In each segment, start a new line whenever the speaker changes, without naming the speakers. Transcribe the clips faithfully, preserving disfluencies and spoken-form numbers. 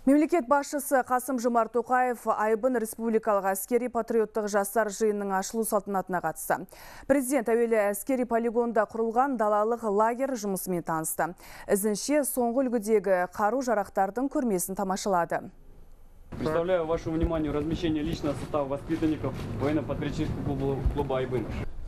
Мемлекет басшысы Қасым-Жомарт Тоқаев Айбын республикалық әскери патриоттық жастар жиынының ашылу салтанатына қатысты. Президент әуелі әскери полигонда құрылған далалық лагерь жұмысымен танысты. Ізінше соңғы үлгідегі қару-жарақтардың көрмесін тамашалады.
Представляю вашему вниманию размещение личного состава воспитанников военно-патриотического клуба «Айбын».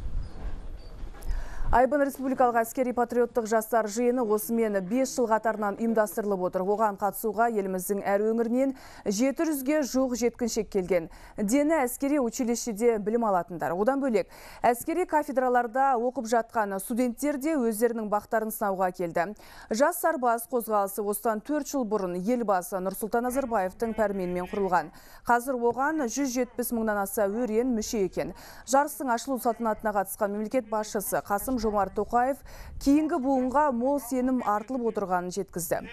Айбын республикалық әскери патриоттық жастар жиыны осымен бес жыл қатарынан ұйымдастырылып отыр. Оған қатысуға еліміздің әр өңірінен жеті жүзге жуық жеткіншек келген. Дені әскери училищеде білім алатындар. Одан бөлек, әскери кафедраларда оқып жатқан студенттер де өздерінің бақтарын сынауға келді. Жас сарбаз қозғалысы осыдан төрт жыл бұрын елбасы Нұрсұлтан Назарбаевтың пәрменімен құрылған. Қазір оған жүз жетпіс мыңнан аса өрен мүше екен. Жарыстың ашылу салтанатына қатысқан мемлекет басшысы Қасым-Жомарт Тоқаев кейінгі буынға мол сенім артылып отырғанын жеткізді.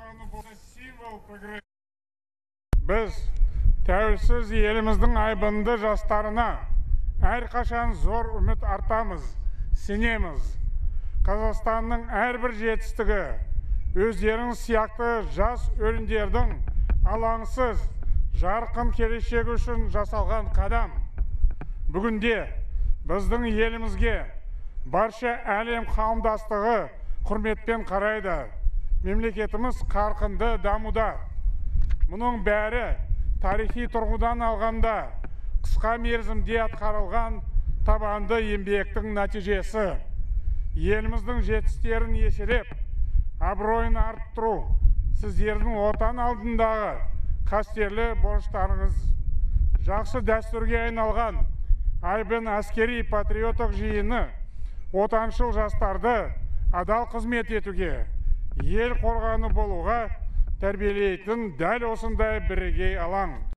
Біз тәуелсіз еліміздің айбынды жастарына әрқашан зор үміт артамыз, сенеміз. Қазақстанның әрбір жетістігі өздеріңіз сияқты жас өрендердің алаңсыз жарқын келешегі үшін жасалған қадам. Бүгінде біздің елімізге барша әлем қауымдастығы құрметпен қарайды. Мемлекетіміз қарқынды дамуда. Мұның бәрі тарихи тұрғыдан алғанда қысқа мерзімде атқарылған табанды еңбектің нәтижесі. Еліміздің жетістіктерін еселеп, абыройын арттыру сіздердің отан алдындағы қастерлі борыштарыңыз. Жақсы дәстүрге айналған Айбын әскери патриоттық жиыны отаншыл жастарды адал қызмет етуге, ел қорғаны болуға тәрбиелейтін дәл осындай бірегей алаң.